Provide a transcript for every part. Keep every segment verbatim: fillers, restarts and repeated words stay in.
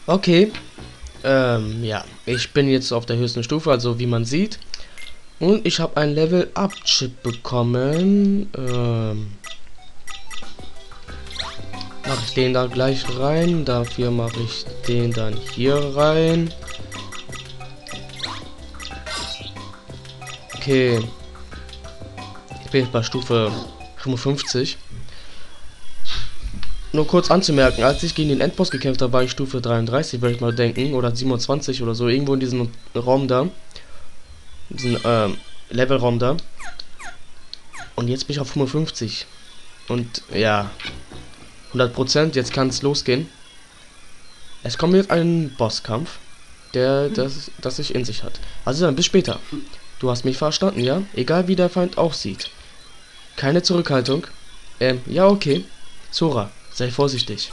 Okay. Ähm, ja. Ich bin jetzt auf der höchsten Stufe, also wie man sieht. Und ich habe ein Level-Up-Chip bekommen. Ähm, mache ich den da gleich rein. Dafür mache ich den dann hier rein. Okay. Ich bin jetzt bei Stufe fünfundfünfzig. Nur kurz anzumerken, als ich gegen den Endboss gekämpft habe, war ich Stufe dreiunddreißig, würde ich mal denken. Oder siebenundzwanzig oder so. Irgendwo in diesem Raum da. Diesen ähm, Levelraum da. Und jetzt bin ich auf fünfundfünfzig. Und ja, hundert Prozent, jetzt kann es losgehen. Es kommt jetzt ein Bosskampf, der das, das sich in sich hat. Also dann, bis später. Du hast mich verstanden, ja? Egal wie der Feind aussieht. Keine Zurückhaltung. Ähm, ja okay. Sora, sei vorsichtig.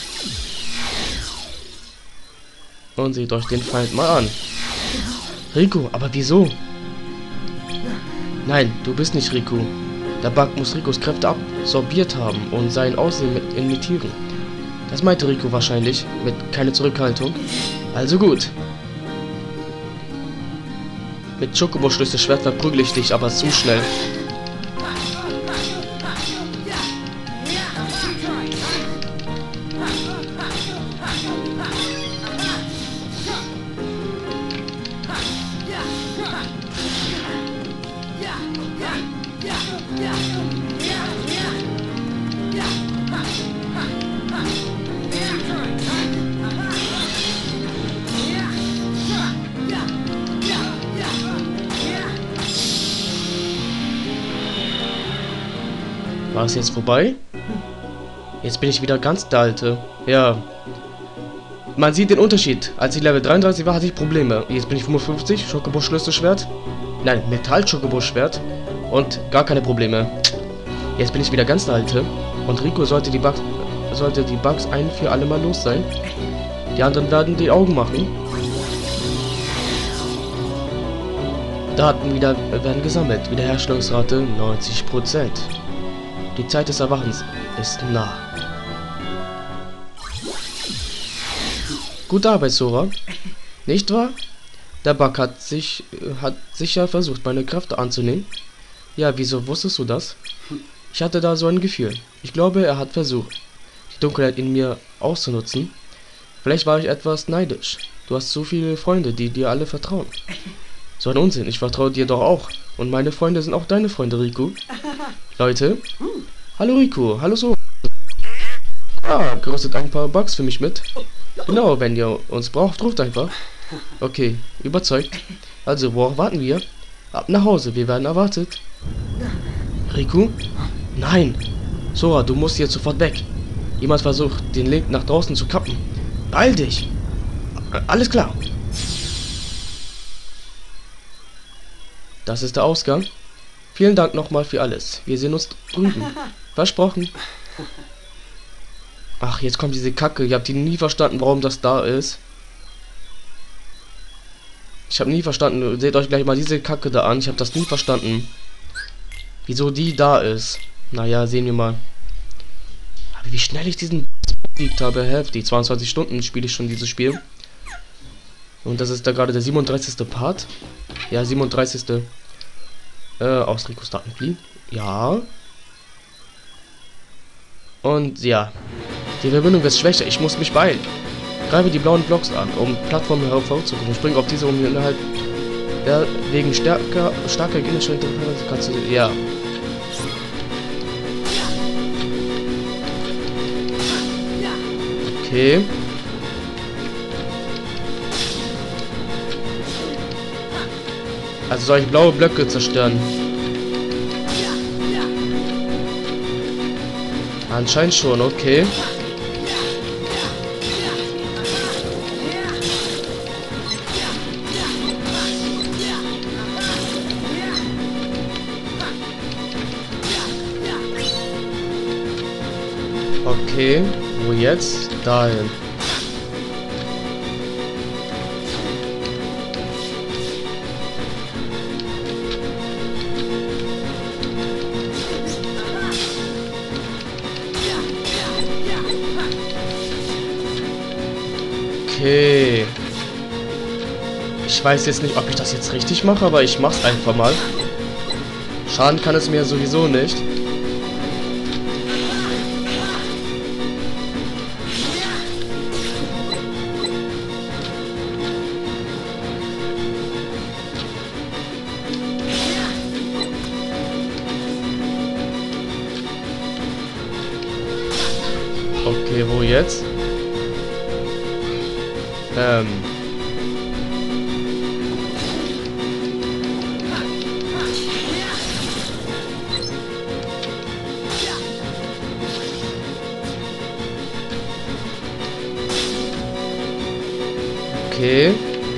Und seht euch den Feind mal an. Riku, aber wieso? Nein, du bist nicht Riku. Der Bug muss Rikos Kräfte absorbiert haben und sein Aussehen mit imitieren. Das meinte Riku wahrscheinlich, mit keine Zurückhaltung. Also gut. Mit Chocobo-Schlüsselschwert verprügel ich dich, aber zu schnell. War es jetzt vorbei? Jetzt bin ich wieder ganz der Alte. Ja. Man sieht den Unterschied. Als ich Level dreiunddreißig war, hatte ich Probleme. Jetzt bin ich fünfundfünfzig. Chocobo-Schlüsselschwert. Nein, Metall-Chocobo-Schwert. Und gar keine Probleme. Jetzt bin ich wieder ganz der Alte. Und Rico sollte die Bugs, sollte die Bugs ein für alle Mal los sein. Die anderen werden die Augen machen. Daten wieder werden gesammelt. Wiederherstellungsrate neunzig Prozent. Die Zeit des Erwachens ist nah. Gute Arbeit, Sora. Nicht wahr? Der Bug hat sich hat sicher versucht, meine Kräfte anzunehmen. Ja, wieso wusstest du das? Ich hatte da so ein Gefühl. Ich glaube, er hat versucht, die Dunkelheit in mir auszunutzen. Vielleicht war ich etwas neidisch. Du hast so viele Freunde, die dir alle vertrauen. So ein Unsinn, ich vertraue dir doch auch. Und meine Freunde sind auch deine Freunde, Riku. Leute. Hallo Riku, hallo so. Ah, gerüstet ein paar Bugs für mich mit. Genau, wenn ihr uns braucht, ruft einfach. Okay, überzeugt. Also, worauf warten wir? Ab nach Hause, wir werden erwartet. Riku? Nein. Sora, du musst jetzt sofort weg. Jemand versucht, den Link nach draußen zu kappen. Beeil dich. Alles klar. Das ist der Ausgang. Vielen Dank nochmal für alles. Wir sehen uns drüben. Versprochen. Ach, jetzt kommt diese Kacke. Ich habe die nie verstanden, warum das da ist. Ich habe nie verstanden. Seht euch gleich mal diese Kacke da an. Ich habe das nie verstanden. Wieso die da ist. Naja, sehen wir mal. Aber wie schnell ich diesen besiegt habe. Heftig. zweiundzwanzig Stunden spiele ich schon dieses Spiel. Und das ist da gerade der siebenunddreißigste Part. Ja, siebenunddreißigste Äh, aus Rikos Daten fliehen. Ja. Und ja. Die Verbindung wird schwächer. Ich muss mich beeilen. Greife die blauen Blocks an, um Plattformen hervorzukommen. Spring auf diese, um innerhalb der wegen stärker starker gegnerischer Interferenz kannst du. Ja. Okay. Also soll ich blaue Blöcke zerstören? Anscheinend schon, okay. Okay, wo jetzt? Dahin. Okay. Ich weiß jetzt nicht, ob ich das jetzt richtig mache, aber ich mach's einfach mal. Schaden kann es mir sowieso nicht. Okay, wo jetzt? Ähm. Okay.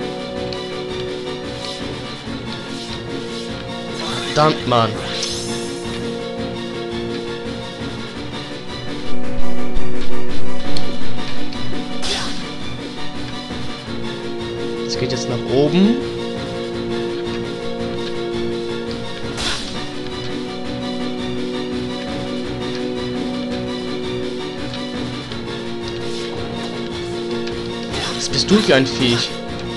Verdammt, Mann. Es geht jetzt nach oben. Was bist du für ein Viech?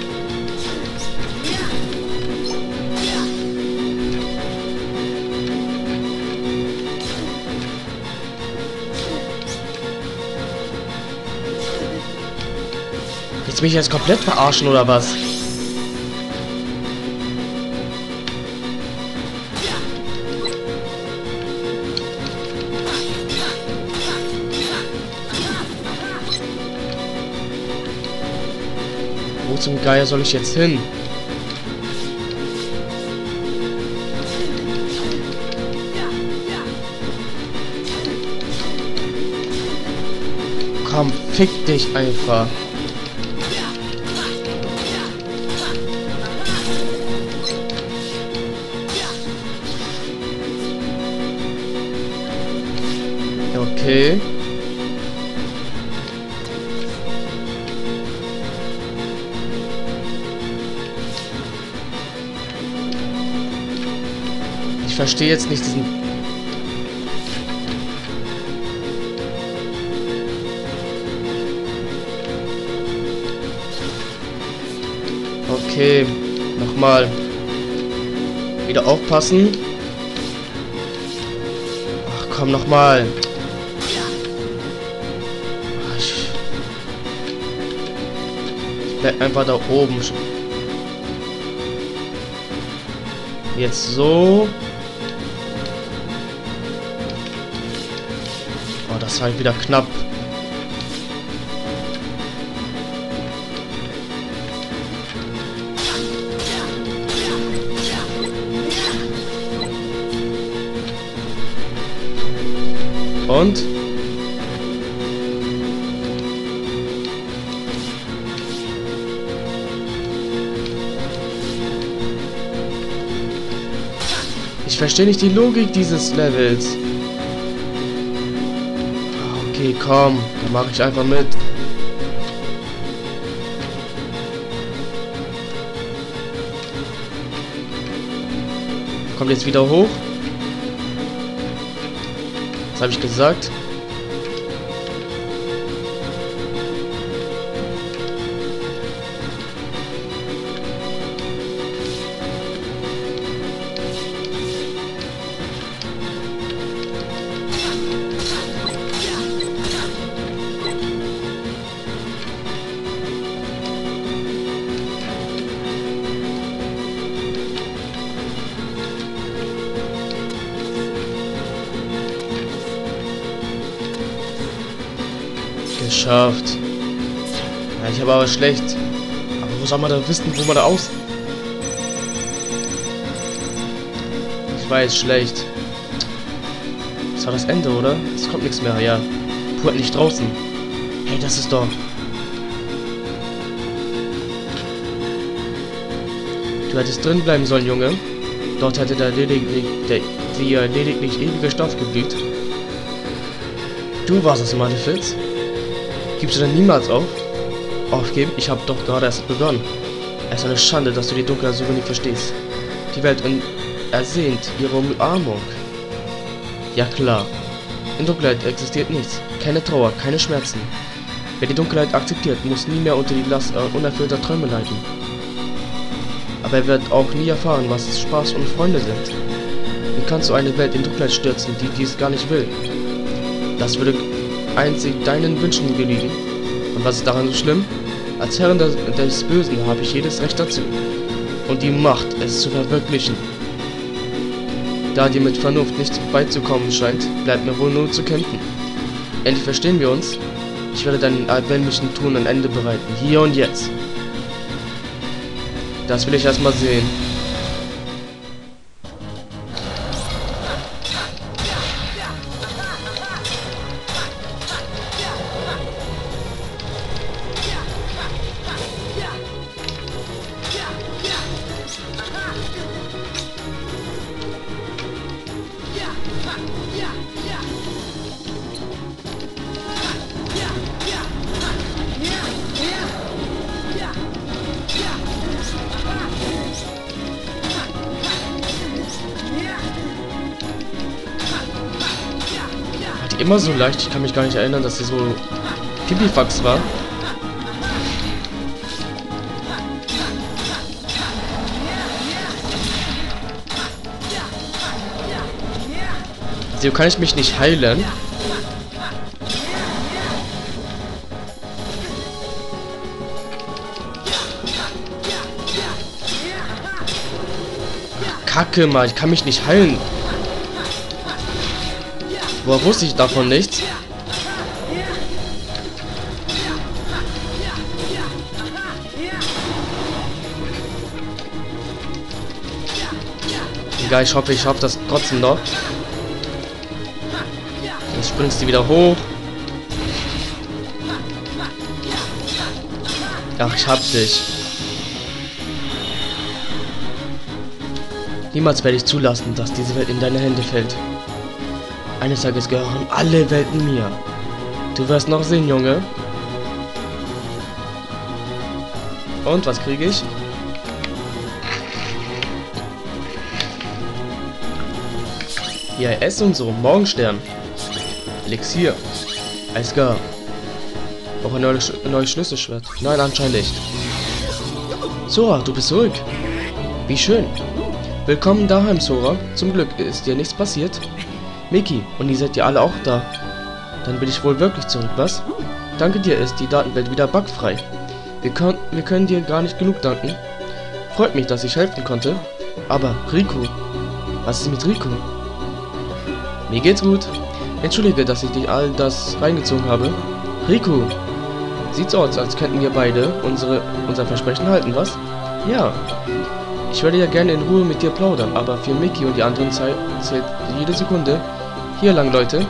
Willst du mich jetzt komplett verarschen oder was? Wo zum Geier soll ich jetzt hin? Komm, fick dich einfach. Okay. Ich verstehe jetzt nicht diesen... Okay. Nochmal. Wieder aufpassen. Ach komm, nochmal. Ich bleib einfach da oben. Jetzt so. Oh, das war halt wieder knapp. Und? Ich verstehe nicht die Logik dieses Levels. Okay, komm, dann mache ich einfach mit. Kommt jetzt wieder hoch. Was habe ich gesagt? Geschafft. Ja, ich habe aber schlecht. Aber wo soll man da wissen, wo man da aus... Ich war jetzt schlecht. Das war das Ende, oder? Es kommt nichts mehr, ja. Puh, nicht draußen. Hey, das ist doch... Du hättest drin bleiben sollen, Junge. Dort hätte der lediglich... Der, dir lediglich ewige Stoff geblüht. Du warst es, Malefiz. Gibst du denn niemals auf? Aufgeben? Ich habe doch gerade erst begonnen. Es ist eine Schande, dass du die Dunkelheit so wenig verstehst. Die Welt ersehnt ihre Umarmung. Ja klar. In Dunkelheit existiert nichts. Keine Trauer, keine Schmerzen. Wer die Dunkelheit akzeptiert, muss nie mehr unter die Last äh, unerfüllter Träume leiden. Aber er wird auch nie erfahren, was Spaß und Freunde sind. Wie kannst du eine Welt in Dunkelheit stürzen, die dies gar nicht will? Das würde einzig deinen Wünschen genügen. Und was ist daran so schlimm? Als Herrin des, des Bösen habe ich jedes Recht dazu. Und die Macht, es zu verwirklichen. Da dir mit Vernunft nicht beizukommen scheint, bleibt mir wohl nur zu kämpfen. Endlich verstehen wir uns. Ich werde deinen erbärmlichen Tun ein Ende bereiten. Hier und jetzt. Das will ich erstmal sehen. Immer so leicht, ich kann mich gar nicht erinnern, dass sie so Pipifax war. So kann ich mich nicht heilen. Kacke mal, ich kann mich nicht heilen. Woher wusste ich davon nichts? Egal, ich hoffe, ich schaffe das trotzdem noch. Jetzt springst du wieder hoch. Ach, ich hab dich. Niemals werde ich zulassen, dass diese Welt in deine Hände fällt. Eines Tages gehören alle Welten mir. Du wirst noch sehen, Junge. Und was kriege ich? Ja, S und so. Morgenstern. Elixier. Eisgar. Auch ein neues, neues Schlüsselschwert. Nein, anscheinend nicht. Sora, du bist zurück. Wie schön. Willkommen daheim, Sora. Zum Glück ist dir nichts passiert. Mickey, und ihr seid ja alle auch da. Dann bin ich wohl wirklich zurück, was? Danke dir, ist die Datenwelt wieder bugfrei. Wir, können, wir können dir gar nicht genug danken. Freut mich, dass ich helfen konnte. Aber, Riku. Was ist mit Riku? Mir geht's gut. Entschuldige, dass ich dich all das reingezogen habe. Riku. Sieht's aus, als könnten wir beide unsere, unser Versprechen halten, was? Ja. Ich würde ja gerne in Ruhe mit dir plaudern, aber für Mickey und die anderen Zeit zählt jede Sekunde. Hier lang, Leute.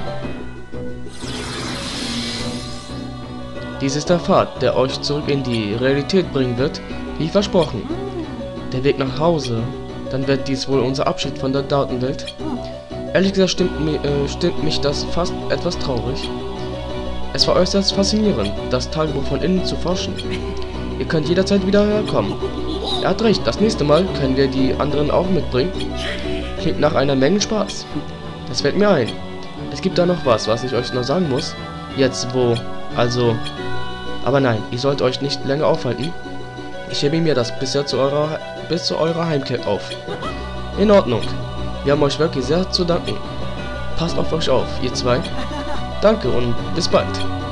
Dies ist der Pfad, der euch zurück in die Realität bringen wird, wie versprochen. Der Weg nach Hause. Dann wird dies wohl unser Abschied von der Datenwelt. Ehrlich gesagt stimmt, äh, stimmt mich das fast etwas traurig. Es war äußerst faszinierend, das Tagebuch von innen zu forschen. Ihr könnt jederzeit wieder herkommen. Er hat recht, das nächste Mal können wir die anderen auch mitbringen. Klingt nach einer Menge Spaß. Das fällt mir ein. Es gibt da noch was, was ich euch noch sagen muss. Jetzt, wo... Also... Aber nein, ihr sollt euch nicht länger aufhalten. Ich hebe mir das bisher zu eurer, bis zu eurer Heimkehr auf. In Ordnung. Wir haben euch wirklich sehr zu danken. Passt auf euch auf, ihr zwei. Danke und bis bald.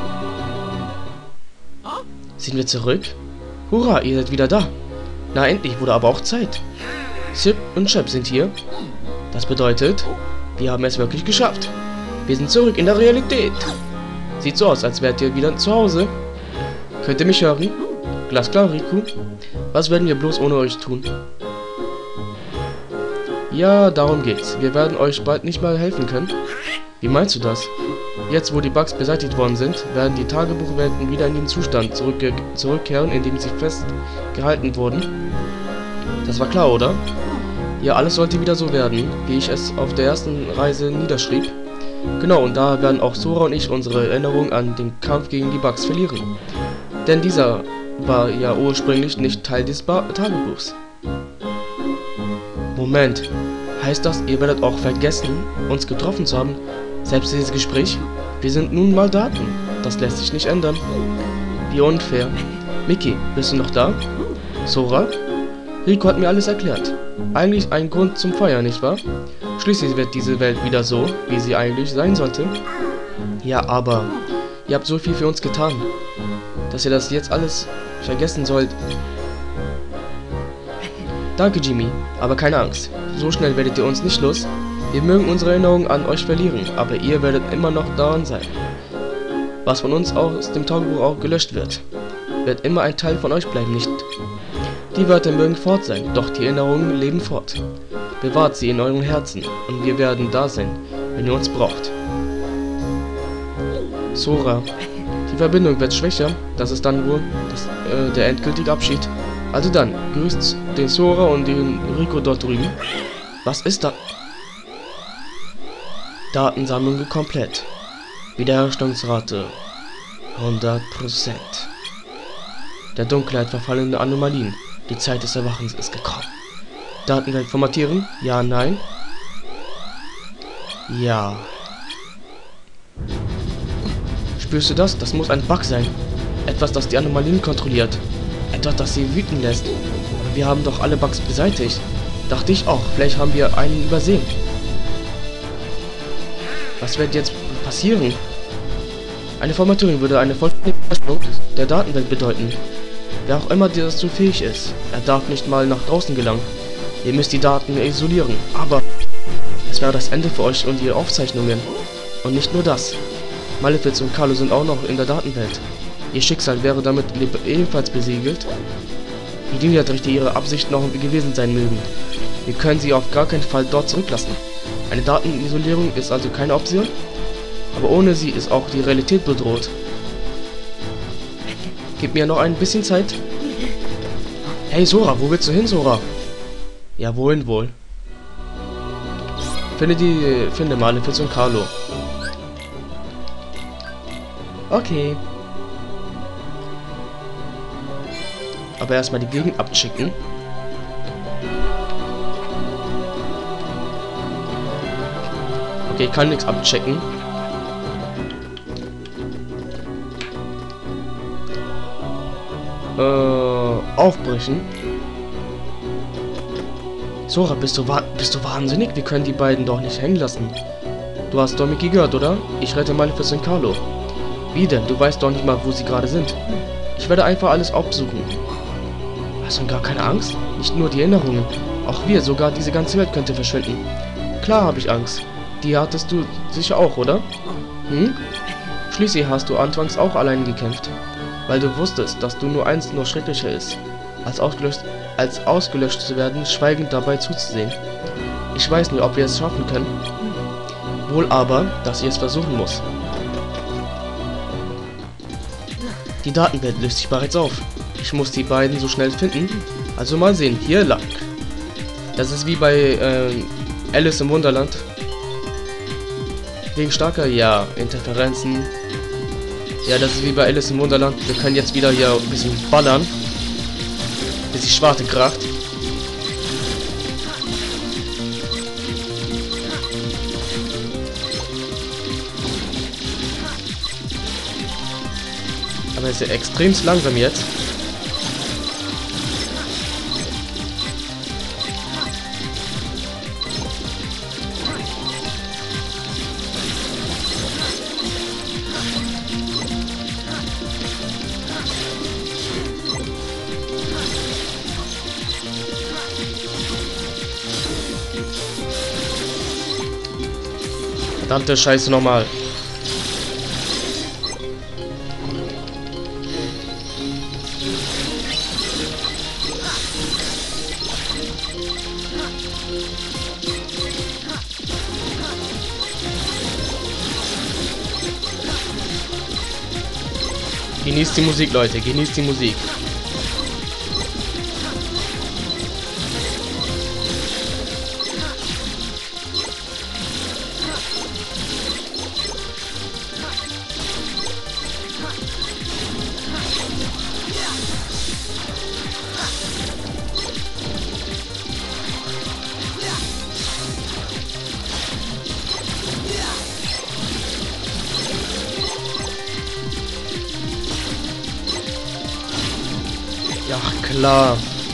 Sind wir zurück? Hurra, ihr seid wieder da. Na endlich, wurde aber auch Zeit. Chip und Chip sind hier. Das bedeutet, wir haben es wirklich geschafft. Wir sind zurück in der Realität. Sieht so aus, als wärt ihr wieder zu Hause. Könnt ihr mich hören? Glasklar, Riku. Was werden wir bloß ohne euch tun? Ja, darum geht's. Wir werden euch bald nicht mal helfen können. Wie meinst du das? Jetzt, wo die Bugs beseitigt worden sind, werden die Tagebuchwelten wieder in den Zustand zurückge zurückkehren, in dem sie festgehalten wurden. Das war klar, oder? Ja, alles sollte wieder so werden, wie ich es auf der ersten Reise niederschrieb. Genau, und da werden auch Sora und ich unsere Erinnerung an den Kampf gegen die Bugs verlieren. Denn dieser war ja ursprünglich nicht Teil des ba Tagebuchs. Moment, heißt das, ihr werdet auch vergessen, uns getroffen zu haben? Selbst dieses Gespräch? Wir sind nun mal Daten. Das lässt sich nicht ändern. Wie unfair. Mickey, bist du noch da? Sora? Rico hat mir alles erklärt. Eigentlich ein Grund zum Feiern, nicht wahr? Schließlich wird diese Welt wieder so, wie sie eigentlich sein sollte. Ja, aber ihr habt so viel für uns getan, dass ihr das jetzt alles vergessen sollt. Danke, Jimmy, aber keine Angst. So schnell werdet ihr uns nicht los. Wir mögen unsere Erinnerungen an euch verlieren, aber ihr werdet immer noch daran sein. Was von uns aus dem Tagebuch auch gelöscht wird, wird immer ein Teil von euch bleiben, nicht? Die Wörter mögen fort sein, doch die Erinnerungen leben fort. Bewahrt sie in euren Herzen und wir werden da sein, wenn ihr uns braucht. Sora. Die Verbindung wird schwächer, das ist dann wohl das, äh, der endgültige Abschied. Also dann, grüßt den Sora und den Rico dort drüben. Was ist da? Datensammlung komplett. Wiederherstellungsrate hundert Prozent. Der Dunkelheit verfallene Anomalien. Die Zeit des Erwachens ist gekommen. Datenwelt formatieren? Ja, nein? Ja. Spürst du das? Das muss ein Bug sein. Etwas, das die Anomalien kontrolliert. Etwas, das sie wüten lässt. Aber wir haben doch alle Bugs beseitigt. Dachte ich auch. Vielleicht haben wir einen übersehen. Was wird jetzt passieren? Eine Formatierung würde eine vollständige Löschung der Datenwelt bedeuten. Wer auch immer dazu fähig ist, er darf nicht mal nach draußen gelangen. Ihr müsst die Daten isolieren, aber es wäre das Ende für euch und ihre Aufzeichnungen. Und nicht nur das. Malefiz und Carlo sind auch noch in der Datenwelt. Ihr Schicksal wäre damit ebenfalls besiegelt. Wie niedrig ihre Absichten noch gewesen sein mögen. Wir können sie auf gar keinen Fall dort zurücklassen. Eine Datenisolierung ist also keine Option, aber ohne sie ist auch die Realität bedroht. Gib mir noch ein bisschen Zeit. Hey Sora, wo willst du hin, Sora? Ja, wohin wohl? Finde die, finde Malefiz und Carlo. Okay. Aber erstmal die Gegend abchecken. Okay, ich kann nichts abchecken. Äh, aufbrechen. Sora, bist du, bist du wahnsinnig? Wir können die beiden doch nicht hängen lassen. Du hast doch Mickey gehört, oder? Ich rette Malefiz und Carlo. Wie denn? Du weißt doch nicht mal, wo sie gerade sind. Ich werde einfach alles aufsuchen. Hast du gar keine Angst? Nicht nur die Erinnerungen. Auch wir, sogar diese ganze Welt könnte verschwinden. Klar habe ich Angst. Die hattest du sicher auch, oder? Hm? Schließlich hast du anfangs auch allein gekämpft. Weil du wusstest, dass du nur eins nur schrecklicher ist. Als ausgelöscht, als ausgelöscht zu werden, schweigend dabei zuzusehen. Ich weiß nicht, ob wir es schaffen können. Wohl aber, dass ich es versuchen muss. Die Datenwelt löst sich bereits auf. Ich muss die beiden so schnell finden. Also mal sehen, hier lang. Das ist wie bei äh, Alice im Wunderland. Wegen starker, ja, Interferenzen. Ja, das ist wie bei Alice im Wunderland. Wir können jetzt wieder hier ein bisschen ballern. Bis die Schwarte kracht. Aber es ist ja extrem langsam jetzt. Verdammte Scheiße nochmal. Genießt die Musik, Leute. Genießt die Musik. Ja, klar.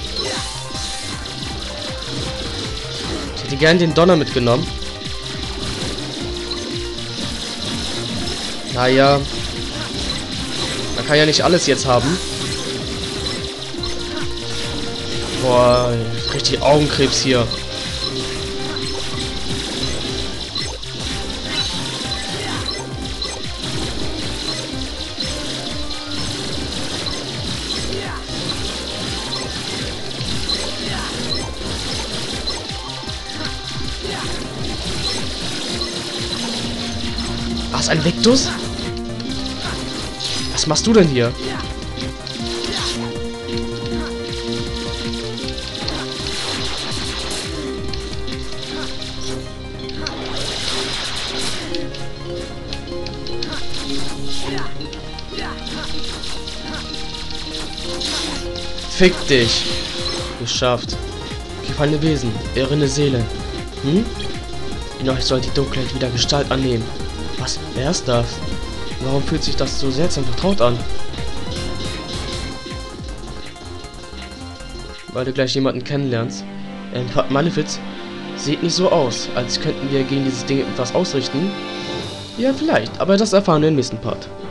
Ich hätte gern den Donner mitgenommen. Naja. Man kann ja nicht alles jetzt haben. Boah, richtig Augenkrebs hier. Was, ein Victus? Was machst du denn hier? Fick dich. Geschafft. Gefallene Wesen, irrende Seele. Hm? In euch soll die Dunkelheit wieder Gestalt annehmen. Was? Wer ist das? Warum fühlt sich das so seltsam vertraut an? Weil du gleich jemanden kennenlernst. Ähm, Malefiz, sieht nicht so aus, als könnten wir gegen dieses Ding etwas ausrichten. Ja, vielleicht, aber das erfahren wir im nächsten Part.